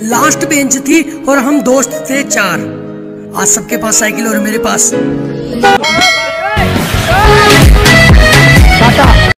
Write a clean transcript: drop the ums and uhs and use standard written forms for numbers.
Last bench थी और हम दोस्त थे 4। आज सबके पास साइकिल और मेरे पास